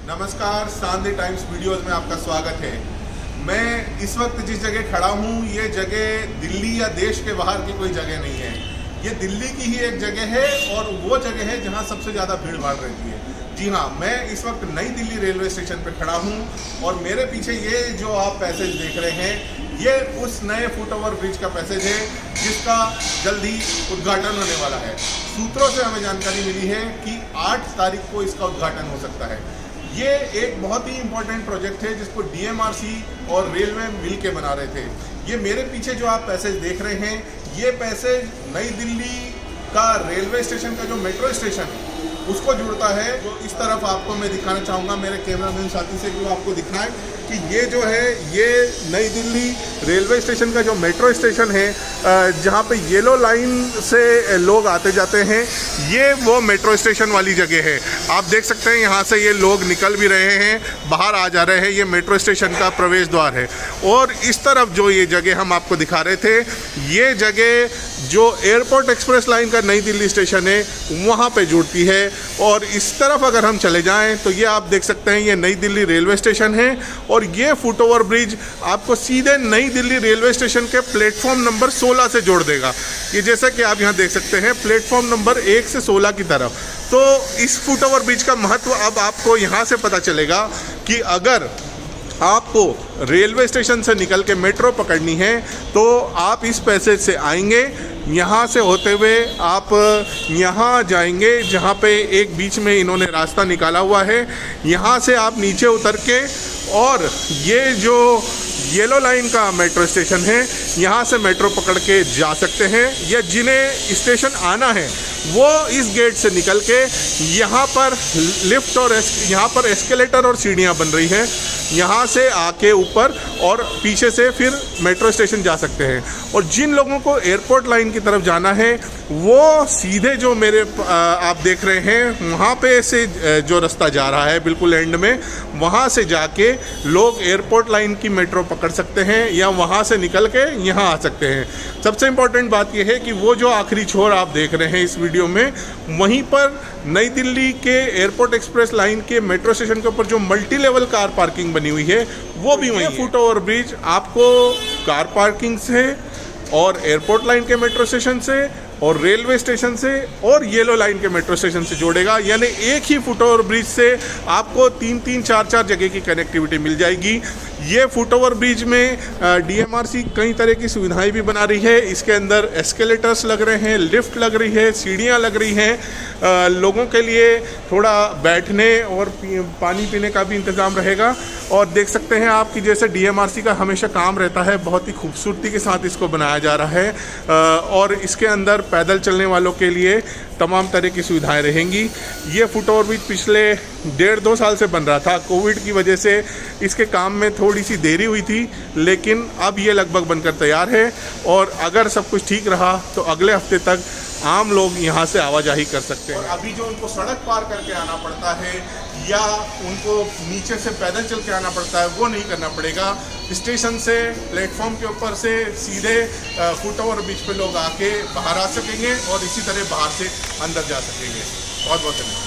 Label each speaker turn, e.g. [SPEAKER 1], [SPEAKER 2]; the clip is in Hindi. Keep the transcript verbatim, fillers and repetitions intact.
[SPEAKER 1] नमस्कार, सांधे टाइम्स वीडियोस में आपका स्वागत है। मैं इस वक्त जिस जगह खड़ा हूँ ये जगह दिल्ली या देश के बाहर की कोई जगह नहीं है। ये दिल्ली की ही एक जगह है और वो जगह है जहाँ सबसे ज़्यादा भीड़ भाड़ रहती है। जी हाँ, मैं इस वक्त नई दिल्ली रेलवे स्टेशन पर खड़ा हूँ और मेरे पीछे ये जो आप पैसेज देख रहे हैं ये उस नए फुट ओवर ब्रिज का पैसेज है जिसका जल्द ही उद्घाटन होने वाला है। सूत्रों से हमें जानकारी मिली है कि आठ तारीख को इसका उद्घाटन हो सकता है। ये एक बहुत ही इम्पोर्टेंट प्रोजेक्ट है जिसको डीएमआरसी और रेलवे मिल के बना रहे थे। ये मेरे पीछे जो आप पैसेज देख रहे हैं ये पैसेज नई दिल्ली का रेलवे स्टेशन का जो मेट्रो स्टेशन है उसको जुड़ता है। जो इस तरफ आपको मैं दिखाना चाहूँगा मेरे कैमरामैन साथी से कि वो आपको दिखाएं कि ये जो है ये नई दिल्ली रेलवे स्टेशन का जो मेट्रो स्टेशन है जहाँ पे येलो लाइन से लोग आते जाते हैं, ये वो मेट्रो स्टेशन वाली जगह है। आप देख सकते हैं यहाँ से ये लोग निकल भी रहे हैं, बाहर आ जा रहे हैं। ये मेट्रो स्टेशन का प्रवेश द्वार है। और इस तरफ जो ये जगह हम आपको दिखा रहे थे ये जगह जो एयरपोर्ट एक्सप्रेस लाइन का नई दिल्ली स्टेशन है वहाँ पे जुड़ती है। और इस तरफ अगर हम चले जाएं तो ये आप देख सकते हैं ये नई दिल्ली रेलवे स्टेशन है और ये फुट ओवर ब्रिज आपको सीधे नई दिल्ली रेलवे स्टेशन के प्लेटफॉर्म नंबर सोलह से जोड़ देगा। ये जैसा कि आप यहाँ देख सकते हैं प्लेटफॉर्म नंबर एक से सोलह की तरफ। तो इस फुट ओवर ब्रिज का महत्व अब आपको यहाँ से पता चलेगा कि अगर आपको रेलवे स्टेशन से निकल के मेट्रो पकड़नी है तो आप इस पैसेज से आएंगे, यहाँ से होते हुए आप यहाँ जाएंगे जहाँ पे एक बीच में इन्होंने रास्ता निकाला हुआ है। यहाँ से आप नीचे उतर के और ये जो येलो लाइन का मेट्रो स्टेशन है यहाँ से मेट्रो पकड़ के जा सकते हैं। या जिन्हें स्टेशन आना है वो इस गेट से निकल के यहाँ पर लिफ्ट और यहाँ पर एस्केलेटर और सीढ़ियाँ बन रही हैं, यहाँ से आके ऊपर और पीछे से फिर मेट्रो स्टेशन जा सकते हैं। और जिन लोगों को एयरपोर्ट लाइन की तरफ जाना है वो सीधे जो मेरे आप देख रहे हैं वहाँ पे से जो रास्ता जा रहा है बिल्कुल एंड में, वहाँ से जाके लोग एयरपोर्ट लाइन की मेट्रो पकड़ सकते हैं या वहाँ से निकल के यहाँ आ सकते हैं। सबसे इम्पोर्टेंट बात यह है कि वो जो आखिरी छोर आप देख रहे हैं इस वीडियो में, वहीं पर नई दिल्ली के एयरपोर्ट एक्सप्रेस लाइन के मेट्रो स्टेशन के ऊपर जो मल्टी लेवल कार पार्किंग बनी हुई है वो भी वहीं है। फुट ओवर ब्रिज आपको कार पार्किंग से और एयरपोर्ट लाइन के मेट्रो स्टेशन से और रेलवे स्टेशन से और येलो लाइन के मेट्रो स्टेशन से जोड़ेगा। यानी एक ही फुट ओवर ब्रिज से आपको तीन तीन चार चार जगह की कनेक्टिविटी मिल जाएगी। ये फुट ओवर ब्रिज में डीएमआरसी कई तरह की सुविधाएं भी बना रही है। इसके अंदर एस्केलेटर्स लग रहे हैं, लिफ्ट लग रही है, सीढ़ियां लग रही हैं। लोगों के लिए थोड़ा बैठने और पानी पीने का भी इंतज़ाम रहेगा। और देख सकते हैं आप कि जैसे डीएमआरसी का हमेशा काम रहता है, बहुत ही खूबसूरती के साथ इसको बनाया जा रहा है। और इसके अंदर पैदल चलने वालों के लिए तमाम तरह की सुविधाएं रहेंगी। ये फुट ओवर ब्रिज पिछले डेढ़ दो साल से बन रहा था। कोविड की वजह से इसके काम में थोड़ी सी देरी हुई थी, लेकिन अब ये लगभग बनकर तैयार है। और अगर सब कुछ ठीक रहा तो अगले हफ्ते तक आम लोग यहाँ से आवाजाही कर सकते हैं। और अभी जो उनको सड़क पार करके आना पड़ता है या उनको नीचे से पैदल चल के आना पड़ता है वो नहीं करना पड़ेगा। स्टेशन से प्लेटफॉर्म के ऊपर से सीधे फुट ओवर ब्रिज पे लोग आके बाहर आ सकेंगे और इसी तरह बाहर से अंदर जा सकेंगे। बहुत बहुत धन्यवाद।